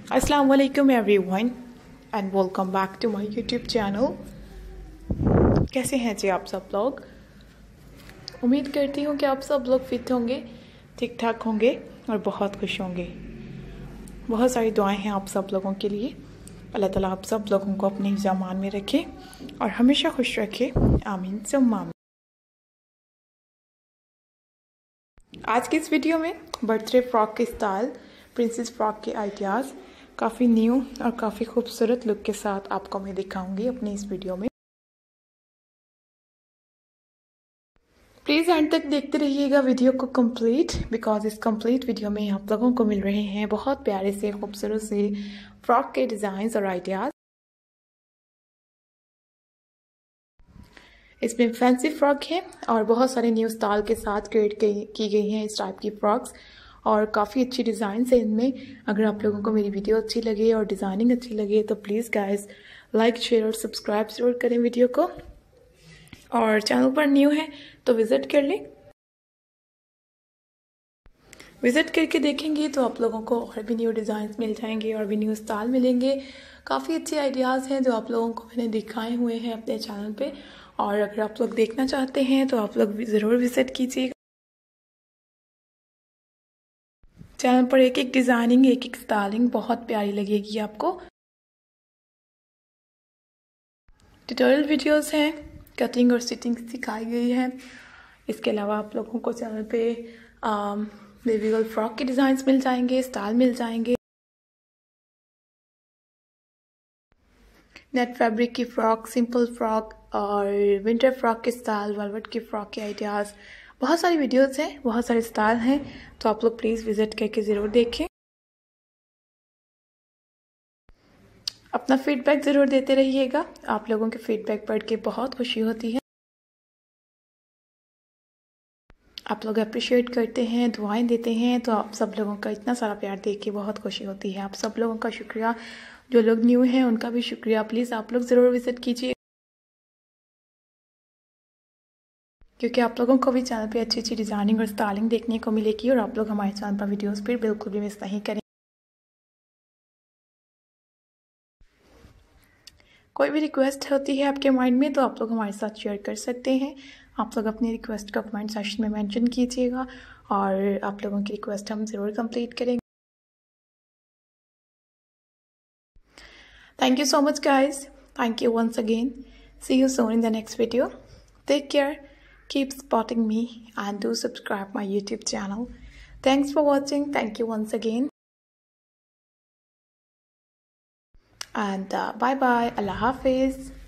अस्सलाम वालेकुम everyone and welcome back to my YouTube channel. कैसे हैं जी आप सब लोग? उम्मीद करती हूँ कि आप सब लोग फिट होंगे, ठीक ठाक होंगे और बहुत खुश होंगे। बहुत सारी दुआएं हैं आप सब लोगों के लिए। अल्लाह ताला आप सब लोगों को अपने ज़मान में रखे और हमेशा खुश रखे, आमीन सुम्मा आमीन। आज की इस वीडियो में बर्थडे फ्रॉक के स्टाइल, प्रिंसेस फ्रॉक के आइडियाज़ काफ़ी न्यू और काफ़ी खूबसूरत लुक के साथ आपको मैं दिखाऊंगी अपनी इस वीडियो में। प्लीज़ एंड तक देखते रहिएगा वीडियो को कंप्लीट, बिकॉज इस कंप्लीट वीडियो में आप लोगों को मिल रहे हैं बहुत प्यारे से खूबसूरत से फ्रॉक के डिज़ाइंस और आइडियाज़। इसमें फैंसी फ्रॉक है और बहुत सारे न्यू स्टाइल के साथ क्रिएट की गई हैं इस टाइप की फ्रॉक्स और काफ़ी अच्छी डिज़ाइन है इनमें। अगर आप लोगों को मेरी वीडियो अच्छी लगे और डिज़ाइनिंग अच्छी लगे तो प्लीज़ गाइस लाइक शेयर और सब्सक्राइब जरूर करें वीडियो को, और चैनल पर न्यू है तो विज़िट कर लें। विज़िट करके देखेंगे तो आप लोगों को और भी न्यू डिज़ाइन मिल जाएंगे और भी न्यू स्टाइल मिलेंगे। काफ़ी अच्छे आइडियाज़ हैं जो आप लोगों को मैंने दिखाए हुए हैं अपने चैनल पे, और अगर आप लोग देखना चाहते हैं तो आप लोग ज़रूर विज़िट कीजिएगा। चैनल पर एक एक डिज़ाइनिंग, एक एक स्टाइलिंग बहुत प्यारी लगेगी आपको। ट्यूटोरियल वीडियोस हैं, कटिंग और स्टिचिंग सिखाई गई है। इसके अलावा आप लोगों को चैनल पे बेबी गर्ल फ्रॉक के डिज़ाइंस मिल जाएंगे, स्टाइल मिल जाएंगे, नेट फैब्रिक की फ्रॉक, सिंपल फ्रॉक और विंटर फ्रॉक के स्टाइल, वेलवेट की फ्रॉक के आइडियाज़। बहुत सारी वीडियोस हैं, बहुत सारे स्टाइल हैं, तो आप लोग प्लीज़ विज़िट करके ज़रूर देखें। अपना फीडबैक ज़रूर देते रहिएगा, आप लोगों के फीडबैक पढ़ के बहुत खुशी होती है। आप लोग अप्रिशिएट करते हैं, दुआएं देते हैं, तो आप सब लोगों का इतना सारा प्यार देख के बहुत खुशी होती है। आप सब लोगों का शुक्रिया, जो लोग न्यू हैं उनका भी शुक्रिया। प्लीज़ आप लोग ज़रूर विज़िट कीजिए, क्योंकि आप लोगों को भी चैनल पे अच्छी अच्छी डिज़ाइनिंग और स्टाइलिंग देखने को मिलेगी और आप लोग हमारे चैनल पर वीडियोस फिर बिल्कुल भी मिस नहीं करें। कोई भी रिक्वेस्ट होती है आपके माइंड में तो आप लोग हमारे साथ शेयर कर सकते हैं। आप लोग अपनी रिक्वेस्ट का कमेंट सेक्शन में मेंशन कीजिएगा और आप लोगों की रिक्वेस्ट हम ज़रूर कंप्लीट करेंगे। Thank you so much guys. Thank you once again. See you soon in the next video. Take care. Keep supporting me and do subscribe my YouTube channel. Thanks for watching. Thank you once again. And bye bye. Allah Hafiz.